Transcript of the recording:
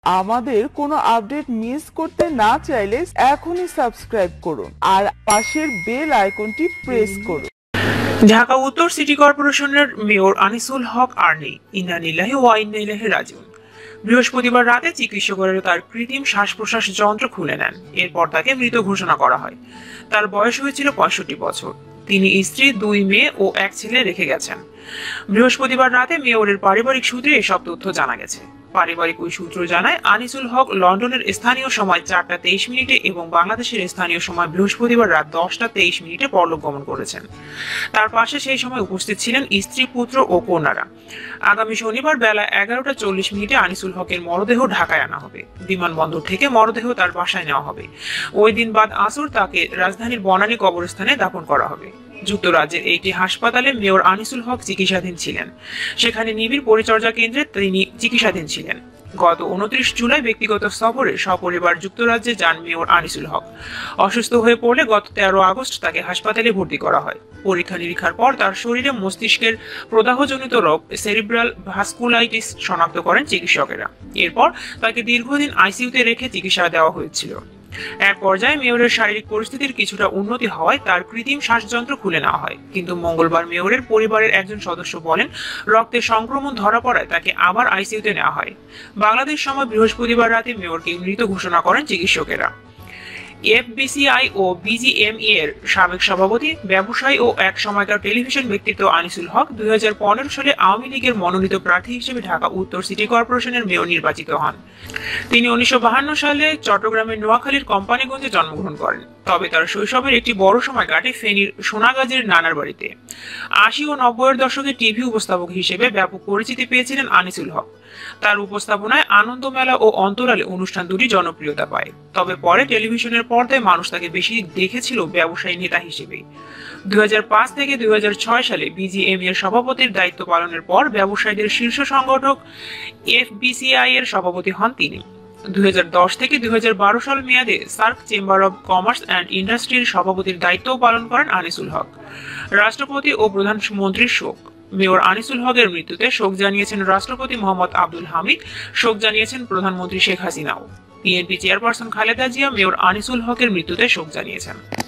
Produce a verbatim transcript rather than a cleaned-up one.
আমাদের কোনো update miss করতে না চাইলে এখনই সাবস্ক্রাইব করুন আর পাশের বেল আইকনটি প্রেস করুন। ঢাকা উত্তর সিটি কর্পোরেশনের মেয়র আনিসুল হক আর নেই। ইন্না লিল্লাহি ওয়া ইন্না ইলাইহি রাজিউন। বৃহস্পতিবার রাতে চিকিৎসকেরা তার কৃত্রিম শ্বাস প্রশ্বাস যন্ত্র খুলে নেন। এরপর তাকে মৃত ঘোষণা করা হয়। তার বয়স হয়েছিল পঁয়ষট্টি বছর। তিনি স্ত্রী, দুই মেয়ে ও এক ছেলে রেখে গেছেন। বৃহস্পতিবার রাতে মেয়রের পারিবারিক সূত্রে এসব তথ্য জানা গেছে। পারিবারিক ওই সূত্র জানায়, আনিসুল হক লন্ডনের স্থানীয় সময় চারটা তেইশ মিনিটে এবং বাংলাদেশের স্থানীয় সময় বৃহস্পতিবার রাত দশটা তেইশ মিনিটে পরলোক গমন করেছেন। তার পাশে সেই সময় উপস্থিত ছিলেন স্ত্রী, পুত্র ও কন্যারা। আগামী শনিবার বেলা এগারোটা চল্লিশ মিনিটে আনিসুল হকের মরদেহ ঢাকায় আনা হবে। বিমানবন্দর থেকে মরদেহ তার বাসায় নেওয়া হবে। ওই দিন বাদ আসর তাকে রাজধানীর বনানী কবরস্থানে দাফন করা হবে। যুক্তরাজ্যের একটি হাসপাতালে মেয়র আনিসুল হক চিকিৎসাধীন ছিলেন। সেখানে নিবিড় পরিচর্যা কেন্দ্রে তিনি চিকিৎসাধীন ছিলেন। গত উনত্রিশ জুলাই ব্যক্তিগত সফরে সপরিবার যুক্তরাজ্যে যান মেয়র আনিসুল হক। অসুস্থ হয়ে পড়লে গত তেরো আগস্ট তাকে হাসপাতালে ভর্তি করা হয়। পরীক্ষা নিরীক্ষার পর তার শরীরে মস্তিষ্কের প্রদাহজনিত রোগ সেরিব্রাল ভাস্কুলাইটিস শনাক্ত করেন চিকিৎসকেরা। এরপর তাকে দীর্ঘদিন আইসিইউতে রেখে চিকিৎসা দেওয়া হয়েছিল। এক পর্যায়ে মেয়রের শারীরিক পরিস্থিতির কিছুটা উন্নতি হওয়ায় তার কৃত্রিম শ্বাসযন্ত্র খুলে নেওয়া হয়। কিন্তু মঙ্গলবার মেয়রের পরিবারের একজন সদস্য বলেন, রক্তের সংক্রমণ ধরা পড়ায় তাকে আবার আইসিইউতে নেওয়া হয়। বাংলাদেশ সময় বৃহস্পতিবার রাতে মেয়রকে মৃত ঘোষণা করেন চিকিৎসকেরা। এফবিসিআই ও বিজিএমই এর সাবেক সভাপতি, ব্যবসায়ী ও এক সময়কার টেলিভিশন ব্যক্তিত্ব আনিসুল হক দুই হাজার পনেরো সালে আওয়ামী লীগের মনোনীত প্রার্থী হিসেবে ঢাকা উত্তর সিটি কর্পোরেশনের মেয়র নির্বাচিত হন। তিনি উনিশশো বাহান্ন সালে চট্টগ্রামের নোয়াখালীর কোম্পানিগঞ্জে জন্মগ্রহণ করেন। তবে তার শৈশবের একটি বড় সময় কাটে ফেনীর সোনাগাজীর নানার বাড়িতে। আশি ও নব্বইয়ের দশকে টিভি উপস্থাপক হিসেবে ব্যাপক পরিচিতি পেয়েছিলেন আনিসুল হক। তার উপস্থাপনায় আনন্দ মেলা ও অন্তরালে অনুষ্ঠান দুটি জনপ্রিয়তা পায়। তবে পরে টেলিভিশনের পর্দায় মানুষ তাকে বেশি দেখেছিল ব্যবসায়ী নেতা হিসেবেই। দুই হাজার পাঁচ থেকে দুই হাজার ছয় সালে বিজিএমই এর সভাপতির দায়িত্ব পালনের পর ব্যবসায়ীদের শীর্ষ সংগঠক এফবিসিআই এর সভাপতি হন তিনি। দুই হাজার দশ থেকে দুই হাজার বারো সাল মেয়াদে SAARC chamber of commerce and ইন্ডাস্ট্রির সভাপতির দায়িত্বও পালন করেন আনিসুল হক। রাষ্ট্রপতি ও প্রধানমন্ত্রীর শোক। মেয়র আনিসুল হকের মৃত্যুতে শোক জানিয়েছেন রাষ্ট্রপতি মোহাম্মদ আব্দুল হামিদ, শোক জানিয়েছেন প্রধানমন্ত্রী শেখ হাসিনাও। BNP chairperson Khaleda Zia mayor Anisul হকের মৃত্যুতে শোক জানিয়েছেন।